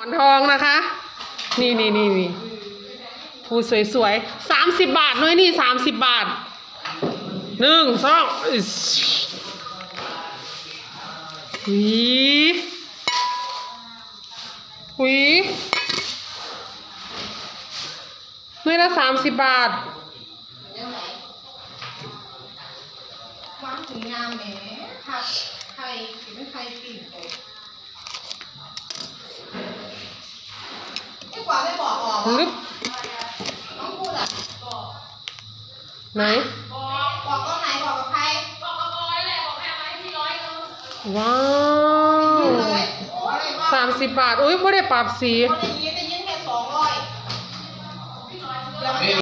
หมอนทองนะคะนี่ผู้สวยๆ30 บาทน้อยนี่30 บาท1 2หุยน้อยละ30 บาทวางถึงงามแหมผัดไข่เป็นไข่ปิ่นไอ้กว่าได้บอกออกน้องพูดอ่ะบอกไหนบอกก็ไหนบอกกับใครบอกกับร้อยแหละบอกแม่ไว้ที่100นึงว้าว30 บาทอุ้ยไม่ได้ปรับสีได้ยินแค่200